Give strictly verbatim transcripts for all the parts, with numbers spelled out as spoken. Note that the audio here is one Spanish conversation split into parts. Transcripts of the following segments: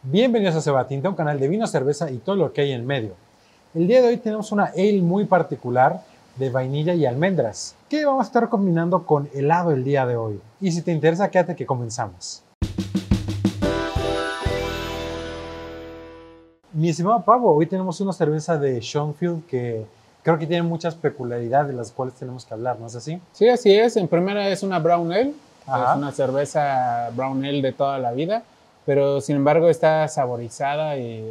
Bienvenidos a Cebatinta, un canal de vino, cerveza y todo lo que hay en medio. El día de hoy tenemos una ale muy particular de vainilla y almendras que vamos a estar combinando con helado el día de hoy. Y si te interesa, quédate que comenzamos. Mi estimado Pavo, hoy tenemos una cerveza de Schoenfield que creo que tiene muchas peculiaridades de las cuales tenemos que hablar, ¿no es así? Sí, así es. En primera es una Brown Ale. Ajá. Es una cerveza Brown Ale de toda la vida, pero sin embargo está saborizada y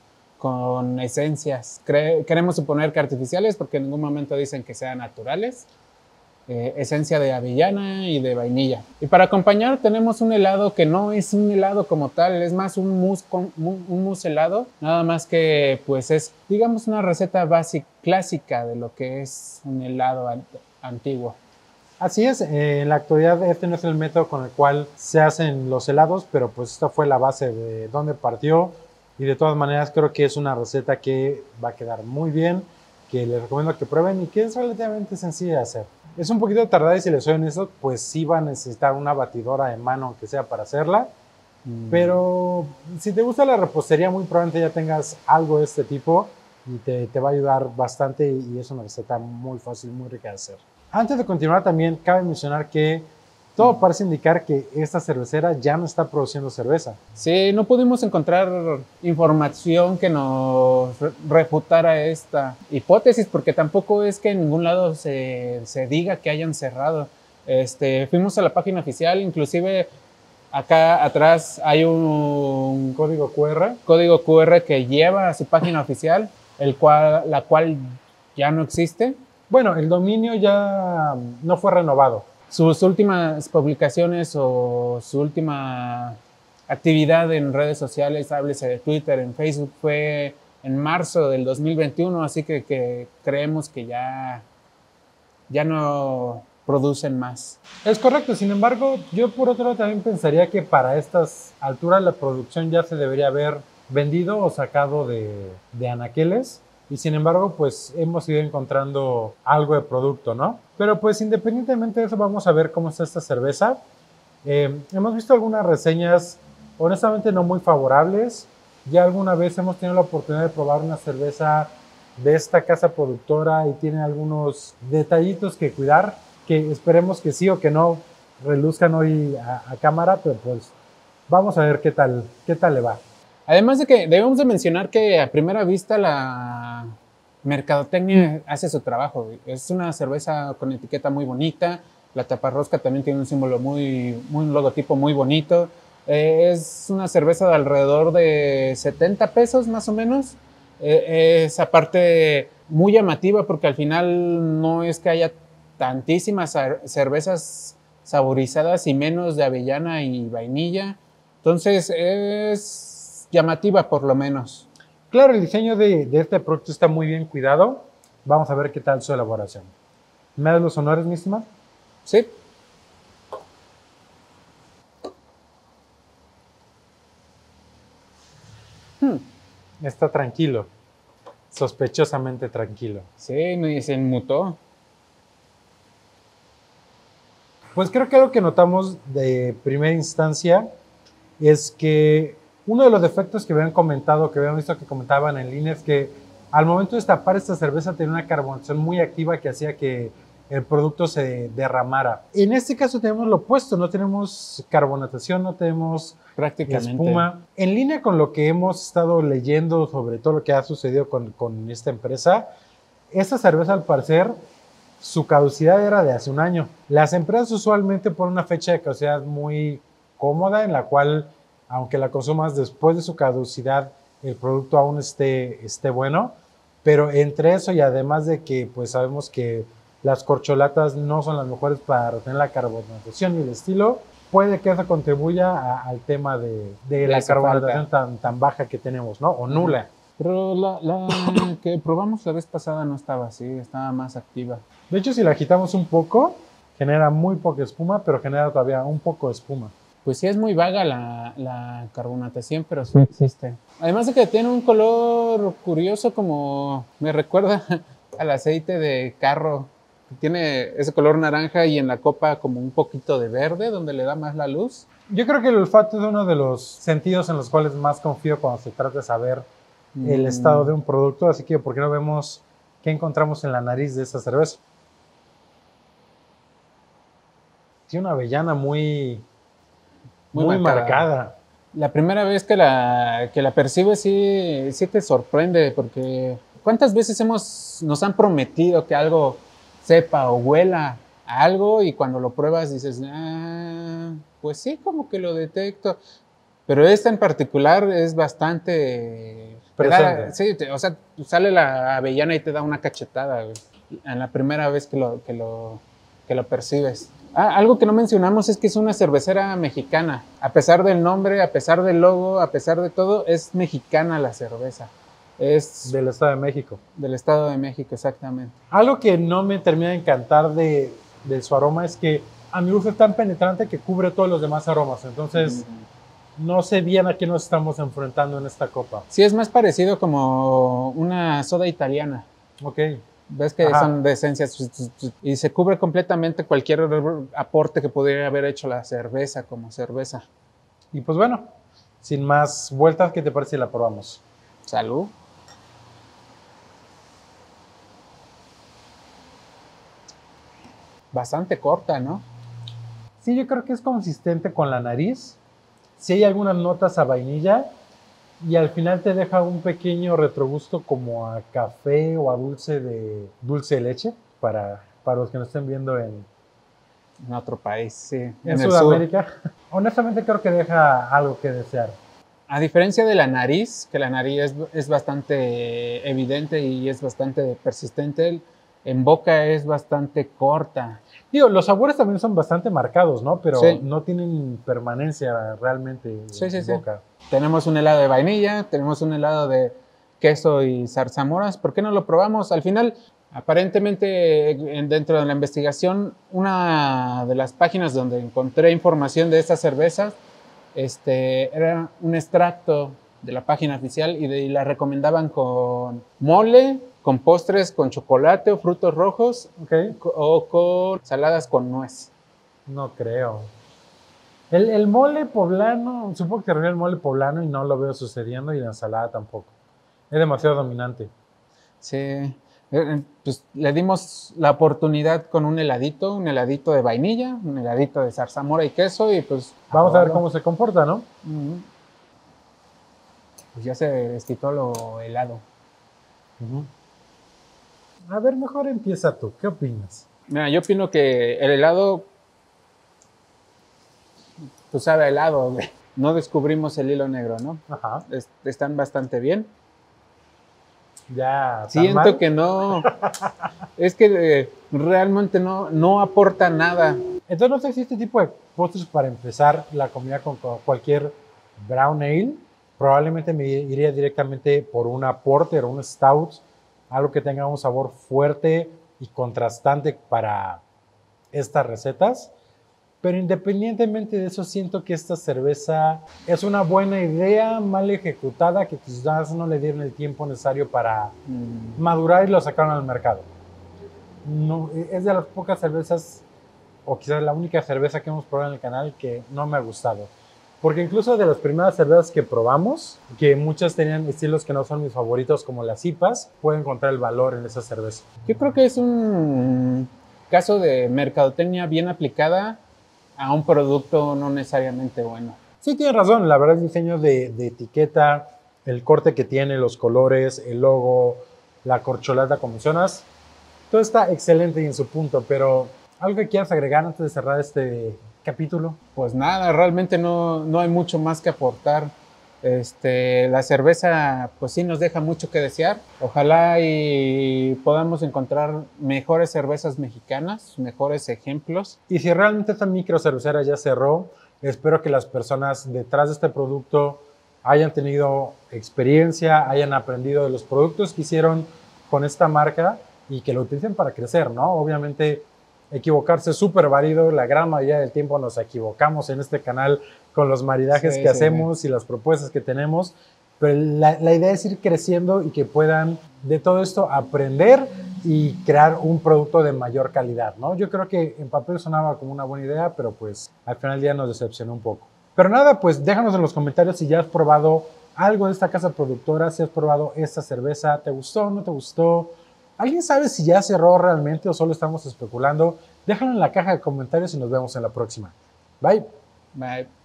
con esencias. Cre queremos suponer que artificiales porque en ningún momento dicen que sean naturales. Eh, esencia de avellana y de vainilla. Y para acompañar tenemos un helado que no es un helado como tal, es más un mousse, con, un mousse helado, nada más que pues es, digamos, una receta básica, clásica de lo que es un helado an antiguo. Así es, eh, en la actualidad este no es el método con el cual se hacen los helados, pero pues esta fue la base de donde partió y de todas maneras creo que es una receta que va a quedar muy bien, que les recomiendo que prueben y que es relativamente sencilla de hacer. Es un poquito tardada y si les soy honesto, pues sí va a necesitar una batidora de mano aunque sea para hacerla, mm. pero si te gusta la repostería muy probablemente ya tengas algo de este tipo y te, te va a ayudar bastante y es una receta muy fácil, muy rica de hacer. Antes de continuar también cabe mencionar que todo parece indicar que esta cervecera ya no está produciendo cerveza. Sí, no pudimos encontrar información que nos refutara esta hipótesis porque tampoco es que en ningún lado se, se diga que hayan cerrado. Este, fuimos a la página oficial, inclusive acá atrás hay un código cu erre, código cu erre que lleva a su página oficial, el cual, la cual ya no existe. Bueno, el dominio ya no fue renovado. Sus últimas publicaciones o su última actividad en redes sociales, háblese de Twitter, en Facebook, fue en marzo del dos mil veintiuno, así que, que creemos que ya, ya no producen más. Es correcto, sin embargo, yo por otro lado también pensaría que para estas alturas la producción ya se debería haber vendido o sacado de, de anaqueles. Y sin embargo, pues hemos ido encontrando algo de producto, ¿no? Pero pues independientemente de eso, vamos a ver cómo está esta cerveza. Eh, hemos visto algunas reseñas, honestamente no muy favorables. Ya alguna vez hemos tenido la oportunidad de probar una cerveza de esta casa productora y tiene algunos detallitos que cuidar, que esperemos que sí o que no reluzcan hoy a, a cámara, pero pues vamos a ver qué tal, qué tal le va. Además de que debemos de mencionar que a primera vista la mercadotecnia hace su trabajo. Es una cerveza con etiqueta muy bonita, la taparrosca también tiene un símbolo muy, muy un logotipo muy bonito. Eh, es una cerveza de alrededor de setenta pesos más o menos. Eh, es aparte muy llamativa porque al final no es que haya tantísimas cervezas saborizadas y menos de avellana y vainilla. Entonces es llamativa por lo menos. Claro, el diseño de, de este producto está muy bien cuidado. Vamos a ver qué tal su elaboración. ¿Me das los honores, mi estimado? Sí. Hmm. Está tranquilo. Sospechosamente tranquilo. Sí, me se inmutó. Pues creo que lo que notamos de primera instancia es que uno de los defectos que habían comentado, que habían visto que comentaban en línea, es que al momento de destapar esta cerveza tenía una carbonatación muy activa que hacía que el producto se derramara. En este caso tenemos lo opuesto, no tenemos carbonatación, no tenemos prácticamente espuma. En línea con lo que hemos estado leyendo sobre todo lo que ha sucedido con, con esta empresa, esta cerveza al parecer su caducidad era de hace un año. Las empresas usualmente ponen una fecha de caducidad muy cómoda en la cual, aunque la consumas después de su caducidad, el producto aún esté, esté bueno, pero entre eso y además de que pues sabemos que las corcholatas no son las mejores para retener la carbonatación y el estilo, puede que eso contribuya a, al tema de, de, de la carbonatación tan, tan baja que tenemos, ¿no? O nula. Pero la, la que probamos la vez pasada no estaba así, estaba más activa. De hecho, si la agitamos un poco, genera muy poca espuma, pero genera todavía un poco de espuma. Pues sí es muy vaga la, la carbonatación, pero sí existe. Además de que tiene un color curioso, como me recuerda al aceite de carro Tiene ese color naranja y en la copa como un poquito de verde, donde le da más la luz. Yo creo que el olfato es uno de los sentidos en los cuales más confío cuando se trata de saber mm. el estado de un producto, así que ¿por qué no vemos qué encontramos en la nariz de esta cerveza? Tiene una avellana muy, muy, muy marcada. marcada. La primera vez que la, que la percibes sí, sí te sorprende, porque ¿cuántas veces hemos, nos han prometido que algo sepa o huela a algo y cuando lo pruebas dices, ah, pues sí, como que lo detecto? Pero esta en particular es bastante... Presente. Da, sí, te, o sea, sale la avellana y te da una cachetada, güey, en la primera vez que lo, que lo, que lo percibes. Ah, algo que no mencionamos es que es una cervecera mexicana. A pesar del nombre, a pesar del logo, a pesar de todo, es mexicana la cerveza. Es del Estado de México. Del Estado de México, exactamente. Algo que no me termina de encantar de, de su aroma es que a mi gusto es tan penetrante que cubre todos los demás aromas. Entonces, mm. no sé bien a qué nos estamos enfrentando en esta copa. Sí, es más parecido como una soda italiana. Ok. Ves que Ajá. son de esencias y se cubre completamente cualquier aporte que pudiera haber hecho la cerveza como cerveza. Y pues bueno, sin más vueltas, ¿qué te parece si la probamos? Salud. Bastante corta, ¿no? Sí, yo creo que es consistente con la nariz. Sí hay algunas notas a vainilla y al final te deja un pequeño retrogusto como a café o a dulce de dulce de leche para, para los que nos estén viendo en, en otro país, sí. En, en Sudamérica. Honestamente creo que deja algo que desear. A diferencia de la nariz, que la nariz es, es bastante evidente y es bastante persistente, en boca es bastante corta. Digo, los sabores también son bastante marcados, ¿no? Pero sí. no tienen permanencia realmente en, sí, sí, en sí. boca. Tenemos un helado de vainilla, tenemos un helado de queso y zarzamoras. ¿Por qué no lo probamos? Al final, aparentemente, dentro de la investigación, una de las páginas donde encontré información de estas cervezas este, era un extracto de la página oficial y, de, y la recomendaban con mole, con postres con chocolate o frutos rojos, okay. o con saladas con nuez. No creo. El, el mole poblano, supongo que sería el mole poblano y no lo veo sucediendo, y la ensalada tampoco. Es demasiado dominante. Sí, pues le dimos la oportunidad con un heladito, un heladito de vainilla, un heladito de zarzamora y queso y pues... Vamos a ver cómo se comporta, ¿no? Uh-huh. Pues ya se les quitó lo helado. Uh-huh. A ver, mejor empieza tú. ¿Qué opinas? Mira, yo opino que el helado, tú sabes, helado, no descubrimos el hilo negro, ¿no? Ajá. Es, están bastante bien. Ya. Siento mal? que no, es que eh, realmente no, no aporta nada. Entonces, no sé si este tipo de postres para empezar la comida con, con cualquier brown ale, probablemente me iría directamente por una porter o un stout, algo que tenga un sabor fuerte y contrastante para estas recetas. Pero independientemente de eso, siento que esta cerveza es una buena idea, mal ejecutada, que quizás no le dieron el tiempo necesario para mm. madurar y lo sacaron al mercado. No, es de las pocas cervezas, o quizás la única cerveza que hemos probado en el canal que no me ha gustado. Porque incluso de las primeras cervezas que probamos, que muchas tenían estilos que no son mis favoritos, como las I P As, puedo encontrar el valor en esa cerveza. Yo creo que es un caso de mercadotecnia bien aplicada a un producto no necesariamente bueno. Sí, tienes razón. La verdad, el diseño de, de etiqueta, el corte que tiene, los colores, el logo, la corcholata, como mencionas, todo está excelente y en su punto. Pero, ¿algo que quieras agregar antes de cerrar este capítulo? Pues nada, realmente no, no hay mucho más que aportar. Este, la cerveza, pues sí, nos deja mucho que desear. Ojalá y podamos encontrar mejores cervezas mexicanas, mejores ejemplos. Y si realmente esta micro cervecera ya cerró, espero que las personas detrás de este producto hayan tenido experiencia, hayan aprendido de los productos que hicieron con esta marca y que lo utilicen para crecer, ¿no? Obviamente, equivocarse es súper válido. La gran mayoría del tiempo nos equivocamos en este canal con los maridajes sí, que sí, hacemos sí. y las propuestas que tenemos, pero la, la idea es ir creciendo y que puedan de todo esto aprender, y crear un producto de mayor calidad, ¿no? Yo creo que en papel sonaba como una buena idea, pero pues al final del día nos decepcionó un poco. Pero nada, pues déjanos en los comentarios si ya has probado algo de esta casa productora, si has probado esta cerveza, ¿te gustó, no te gustó? ¿Alguien sabe si ya cerró realmente o solo estamos especulando? Déjalo en la caja de comentarios y nos vemos en la próxima. Bye. Bye.